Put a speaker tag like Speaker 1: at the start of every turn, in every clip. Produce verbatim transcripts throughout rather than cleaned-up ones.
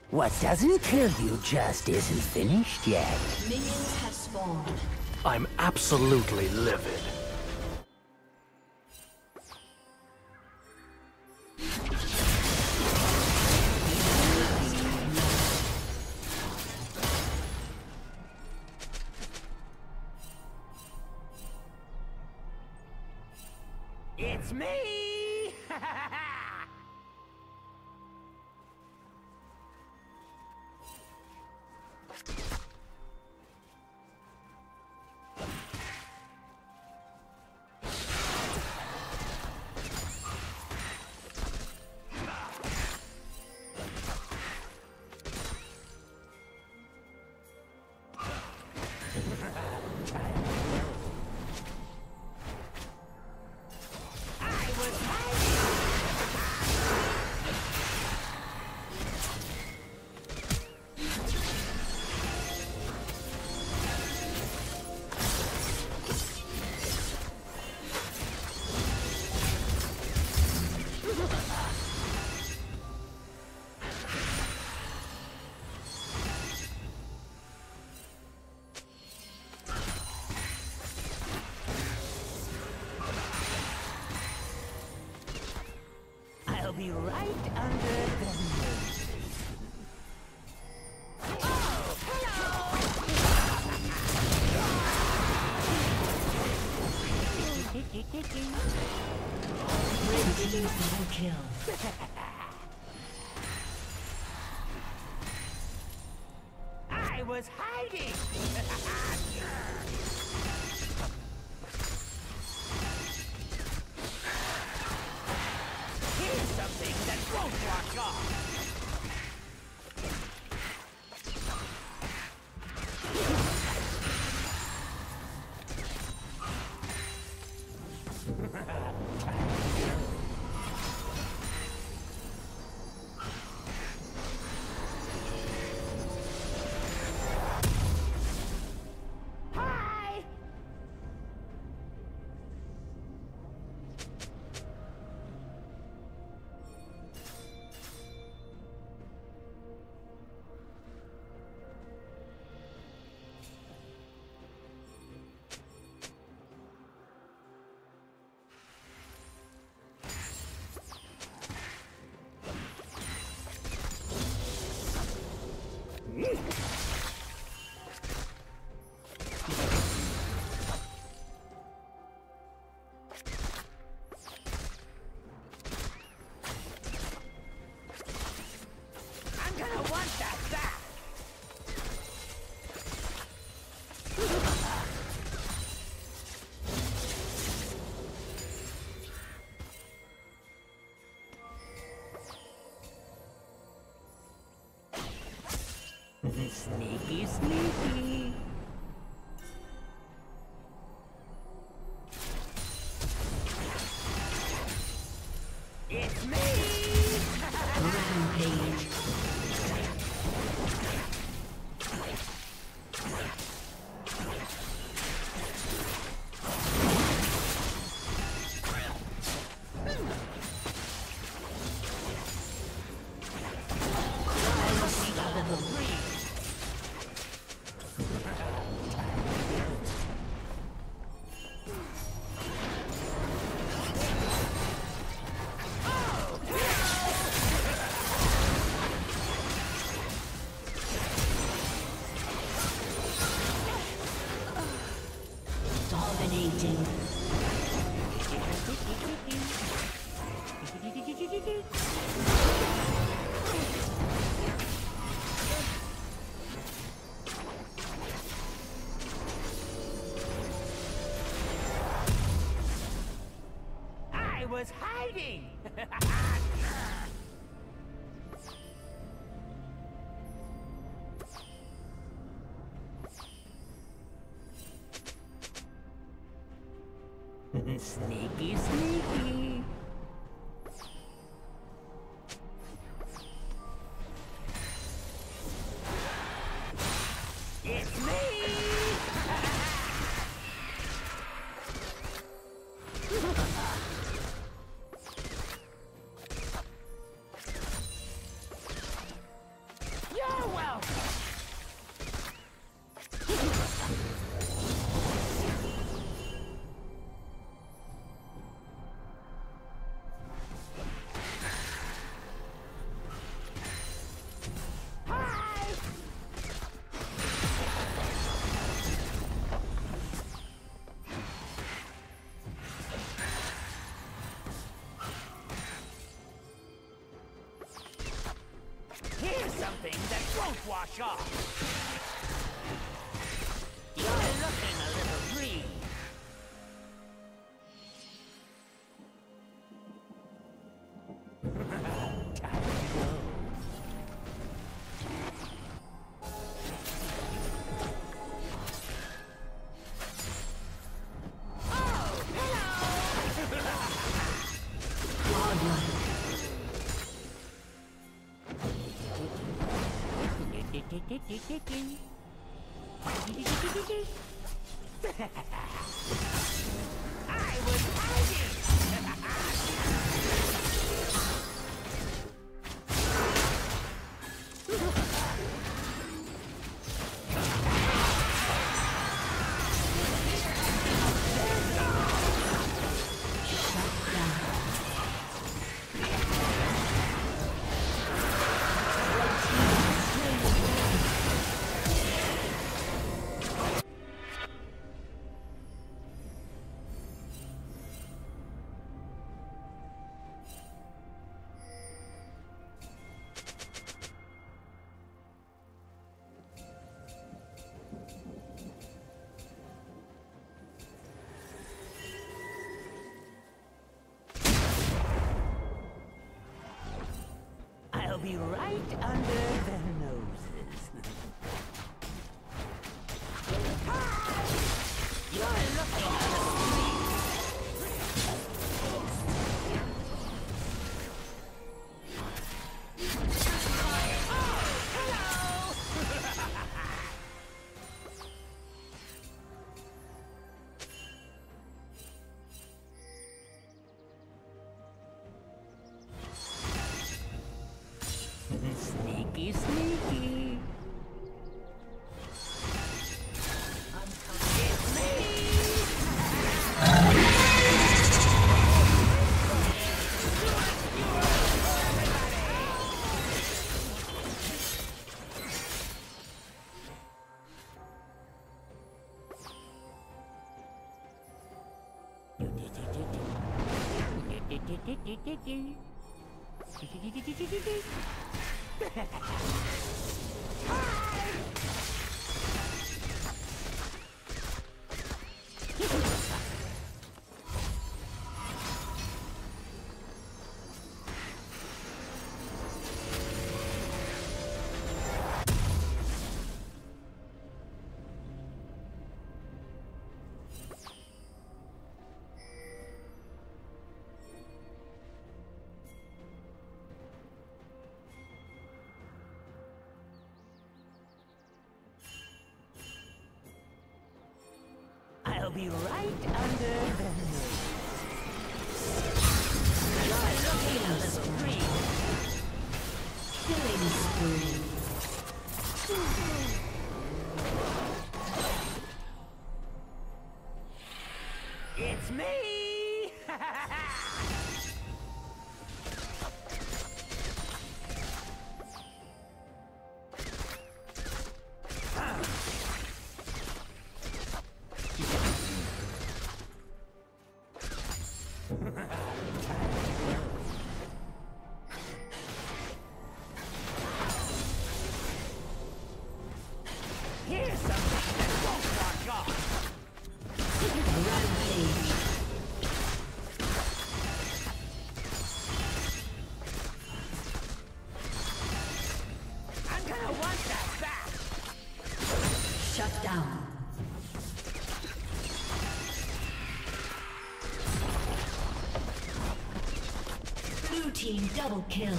Speaker 1: What doesn't kill you just isn't finished yet.
Speaker 2: Minions have spawned.
Speaker 3: I'm absolutely livid.
Speaker 1: It's me! I'll be right under the nose. Oh, hello!
Speaker 2: Red team double kill.
Speaker 1: I was hiding! Here's something that won't wash off! I'm gonna want that back! Sneaky, sneaky. It's me!
Speaker 2: Rampage. Dominating.
Speaker 1: I was hiding! Sneaky, sneaky. It's me!
Speaker 3: won't wash off.
Speaker 1: You're looking a little green. Time to go. I was hiding! I'll be right under their noses. You're looking at Sneaky, sneaky. It's me! I'll be right under the nose. You're looking at the screen.
Speaker 2: Killing spree.
Speaker 1: It's me! Here's something that won't wash off.
Speaker 2: Rampage.
Speaker 1: I'm gonna want that back.
Speaker 2: Shut down. Blue team double kill.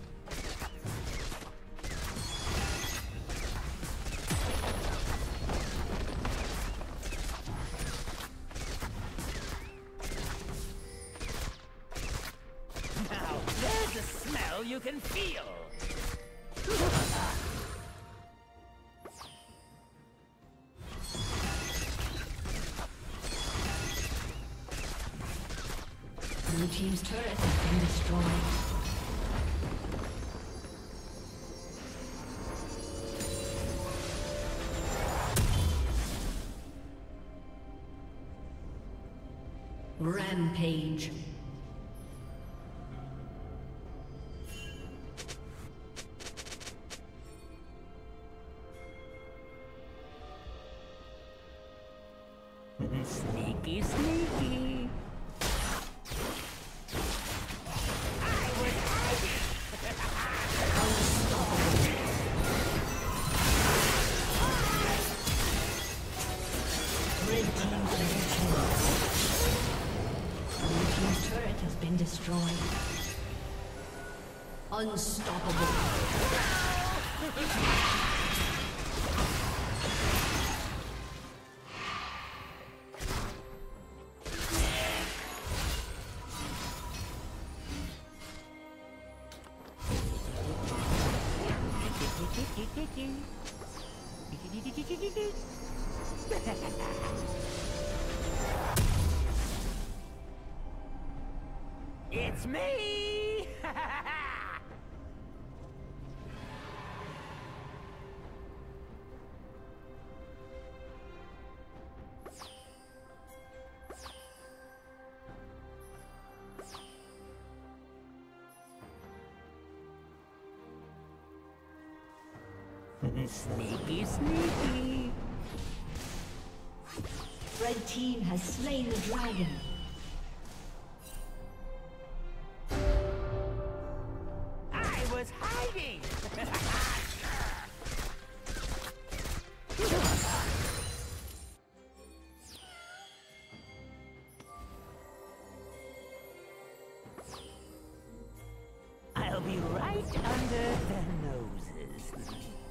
Speaker 1: Now there's a smell you can feel.
Speaker 2: Blue team's turret has been destroyed. Rampage.
Speaker 1: Sneaky, sneaky.
Speaker 2: Been destroyed. Unstoppable.
Speaker 1: It's me! Sneaky, sneaky.
Speaker 2: Red team has slain the dragon.
Speaker 1: I was hiding! I'll be right under their noses.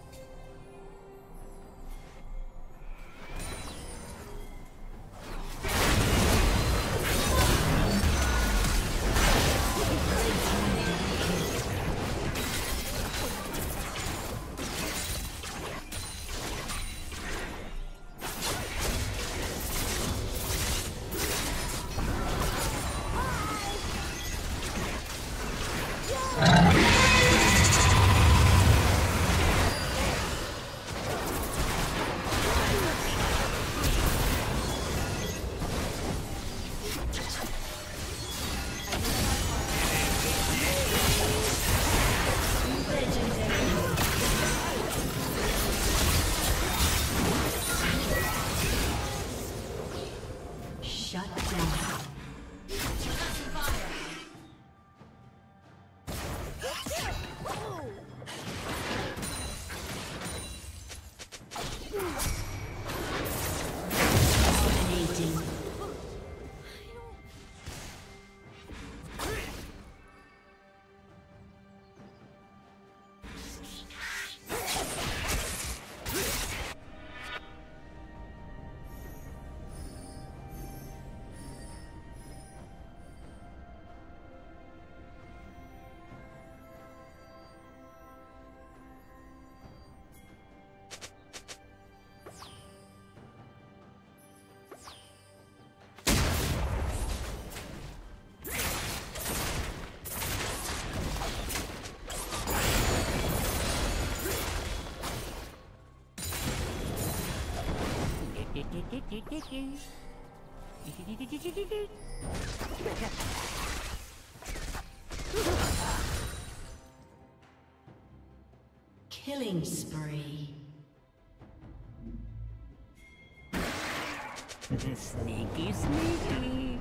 Speaker 2: Killing spree.
Speaker 1: Sneaky, sneaky.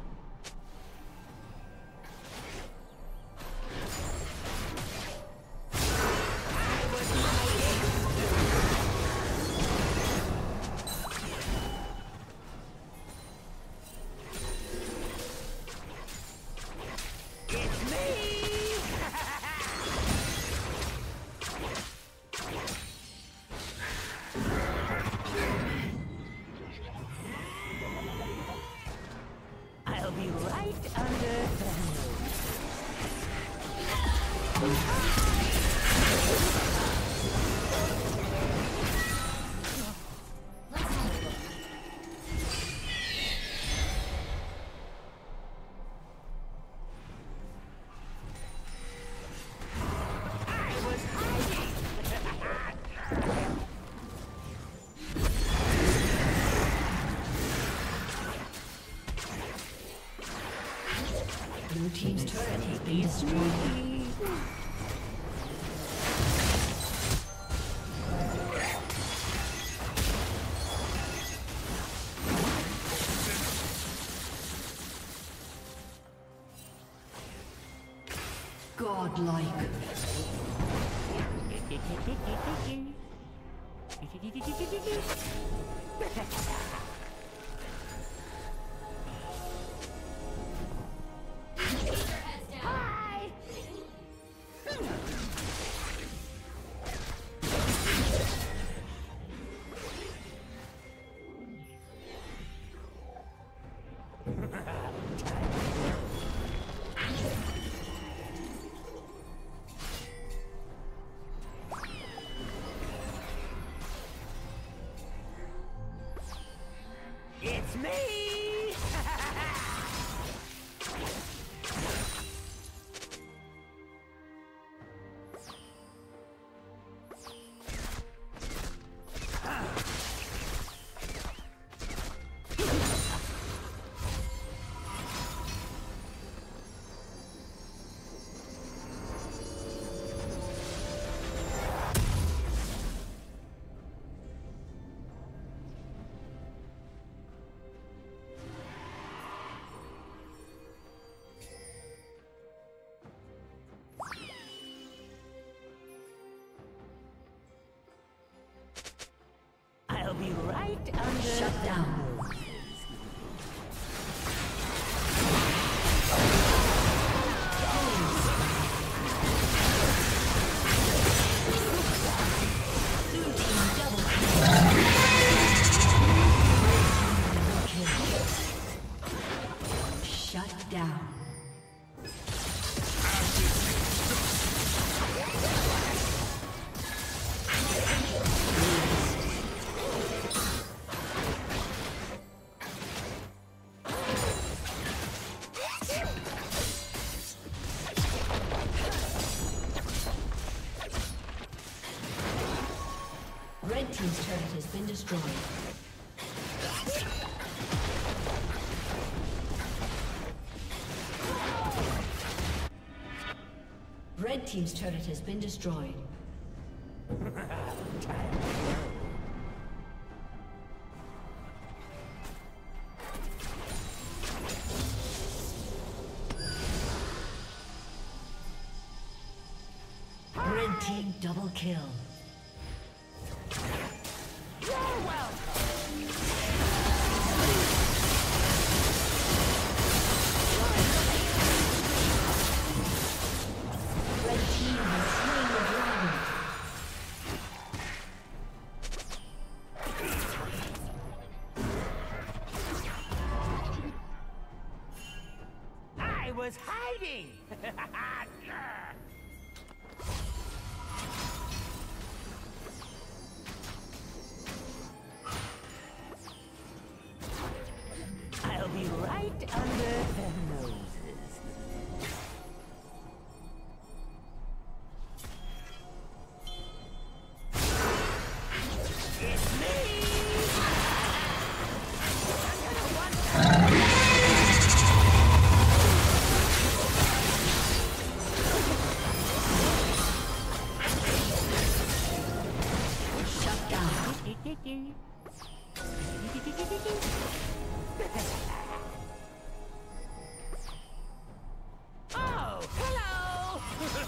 Speaker 2: Blue team's turret has been destroyed. Godlike.
Speaker 1: It's me! I'll be right under.
Speaker 2: Shut down. Shut down. Red team's turret has been destroyed. Red team's turret has been destroyed. Red team double kill.
Speaker 1: I was hiding! I'll be right under their noses. It's me!
Speaker 2: Shut down.
Speaker 1: Oh, hello!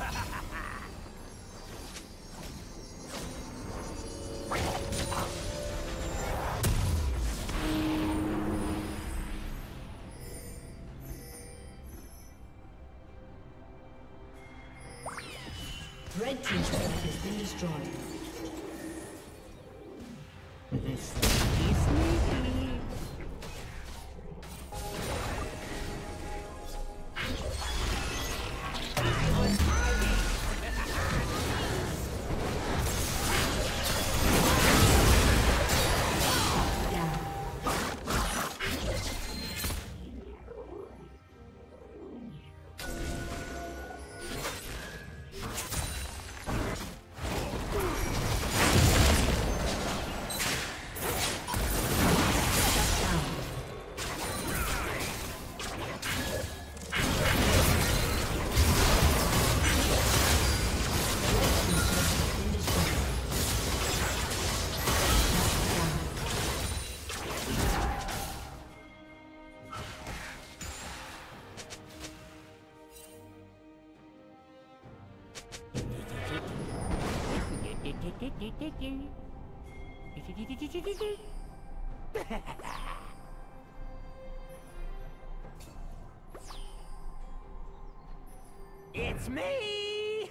Speaker 2: Red team's turret has been destroyed.
Speaker 1: This is sneaky. It's me!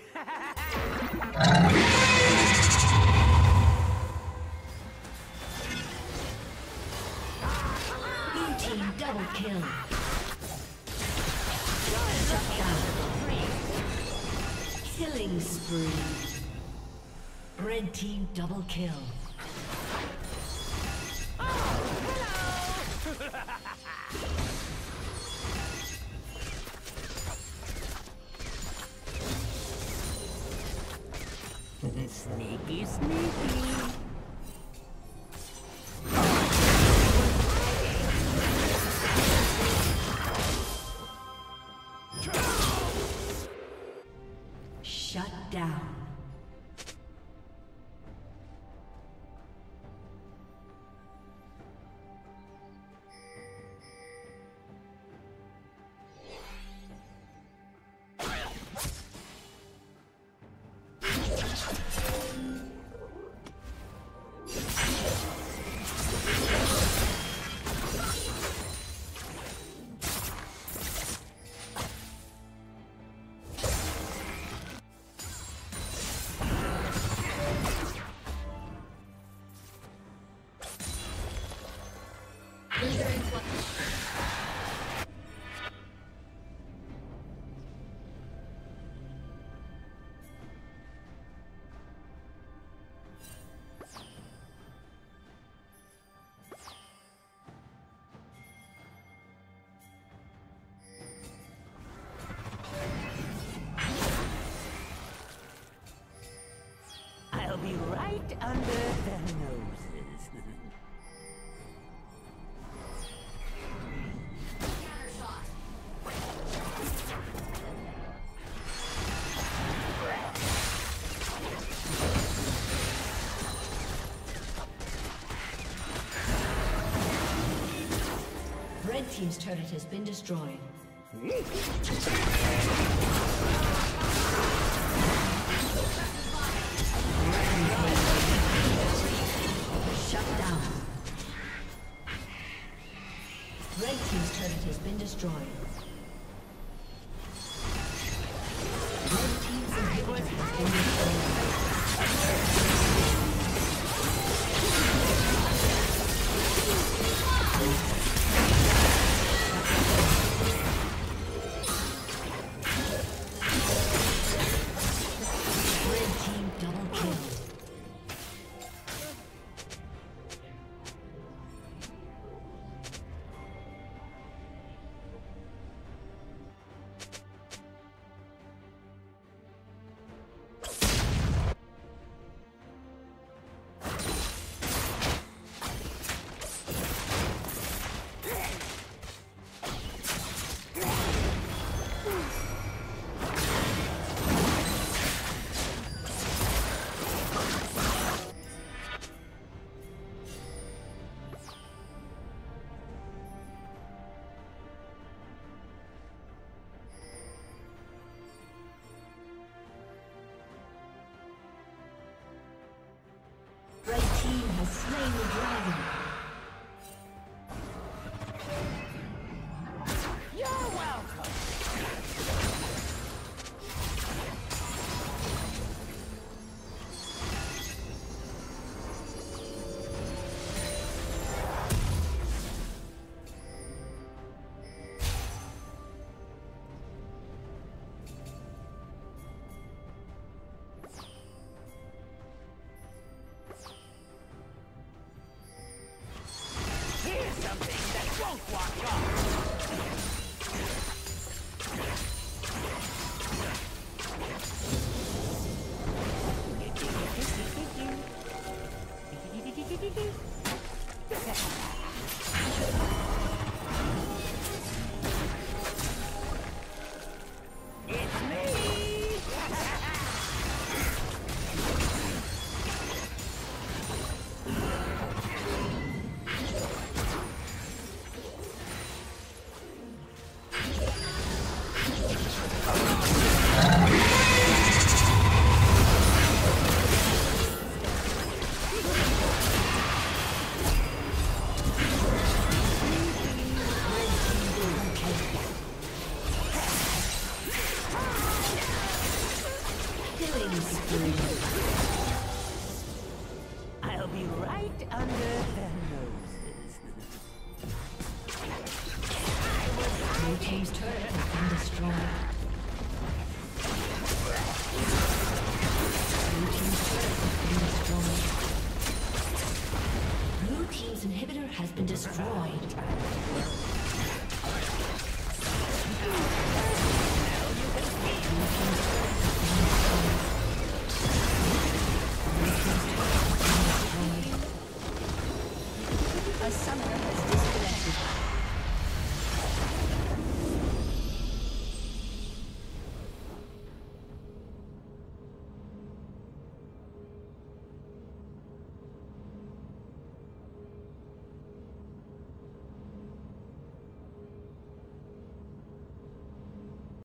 Speaker 2: Blue team double kill. Shut down. Killing spree. Red team double kill.
Speaker 1: Sneaky, sneaky.
Speaker 2: Shut down.
Speaker 1: I'll be right under their noses.
Speaker 2: Red team's turret has been destroyed. Shut down. Red team's turret has been destroyed. Red team's inhibitor has been destroyed. Red team has slain the dragon.
Speaker 1: You're welcome. will be right under their noses.
Speaker 2: Blue team's turret has been destroyed. Blue team's turret has been destroyed. Blue team's inhibitor has been destroyed.